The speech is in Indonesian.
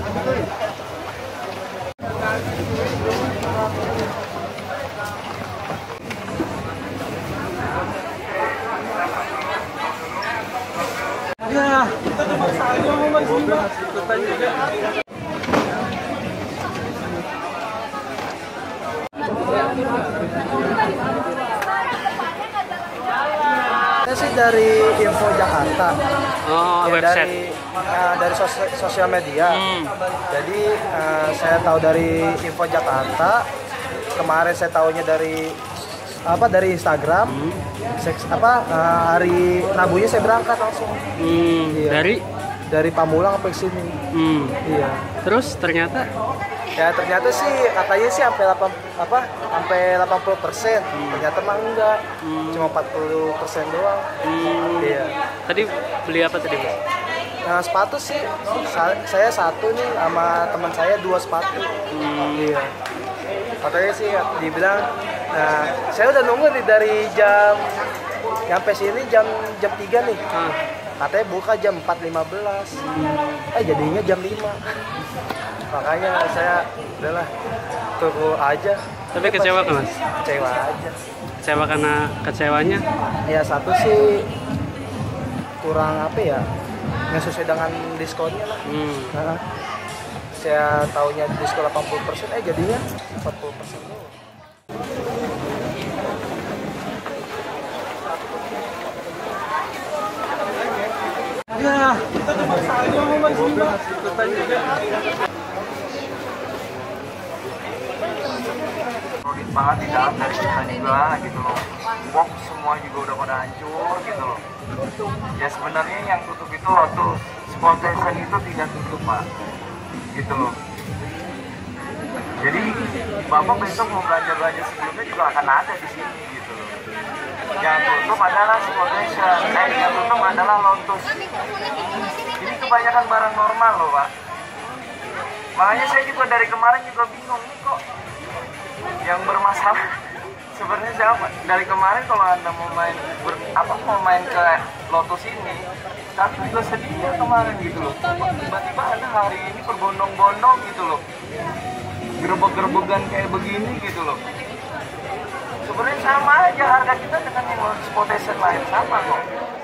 Ya, kita terpaksa aja mau masuk ikutan juga. Saya sih dari Info Jakarta. Oh, ya, website. Dari sosial media. Jadi saya tahu dari Info Jakarta. Kemarin saya tahunya dari Instagram. Hari Rabunya saya berangkat langsung. Iya. Dari Pamulang sampai sini. Iya. Terus ternyata? Ya ternyata sih katanya sih sampai 80%. Ternyata mah enggak. Cuma 40% doang. Iya. Tadi beli apa tadi, Mas? Nah, sepatu sih saya satu nih, sama teman saya 2 sepatu. Iya. Katanya sih dibilang, nah saya udah nunggu nih dari jam sampai sini jam 3 nih. Katanya buka jam 4.15. Jadinya jam 5. Makanya saya udahlah tunggu aja. Tapi kecewa kan, Mas? Kecewa aja. Kecewa karena kecewanya? Ya satu sih kurang nggak sesuai dengan diskonnya lah. Saya taunya diskon 80%, jadinya 40% doang. Ya, kita terpaksa aja mau masuk ikutan juga. Solid banget di dalam dari kita juga gitu loh. Box semua juga udah pada hancur gitu loh. Ya sebenarnya yang tutup itu Lotus. Spontation itu tidak tutup, Pak. Gitu loh. Jadi Bapak besok mau belanja sebelumnya juga akan ada di sini gitu loh. Yang tutup adalah Spontation. Yang tutup adalah Lotus. Ini kebanyakan barang normal loh, Pak. Makanya saya juga dari kemarin juga bingung nih kok yang bermasalah. Sebenarnya saya dari kemarin kalau Anda mau main ke Lotus ini, tapi juga sedia kemarin gitu loh. Tiba-tiba Anda hari ini berbondong-bondong gitu loh. Gerbek-gerbekan kayak begini gitu loh. Sebenarnya sama aja harga kita dengan yang Lotus Potation lain, sama kok.